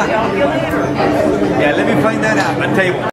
Yeah, let me find that out. I'll tell you.